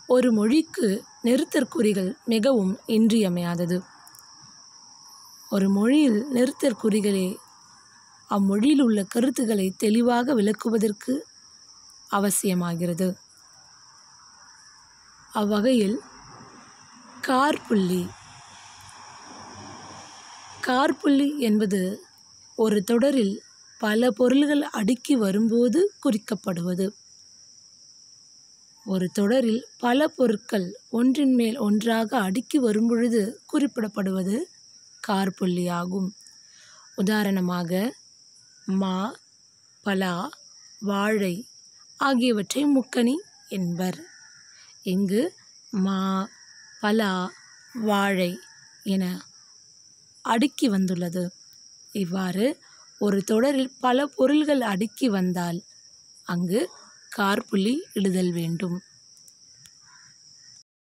ஒரு மொழிக்கு நிறுத்தற்குறிகள் மிகவும் இன்றியமையாதது. ஒரு மொழியில் நிறுத்தற்குறிகளே அம்மொழியில் உள்ள கருத்துக்களை தெளிவாக விளக்குவதற்கு அவசியமாகிறது. அவ்வகையில் காற்புள்ளி. காற்புள்ளி என்பது ஒரு தொடரில் பல பொருள்கள் அடுக்கி வரும்போது குறிக்கப்படுவது. ஒரு தொடரில் பல பொருட்கள் ஒன்றின் மேல் ஒன்றாக அடுக்கி வரும்பொழுது குறிப்பிடப்படுவது காற்புள்ளியாகும். உதாரணமாக, மா, பலா, வாழை ஆகியவற்றை முக்கணி என்பர். இங்கு மா, பலா, வாழை என அடுக்கி வந்துள்ளது. இவ்வாறு ஒரு தொடரில் பல பொருள்கள் அடுக்கி வந்தால் அங்கு காற்புள்ளி இடுதல் வேண்டும்.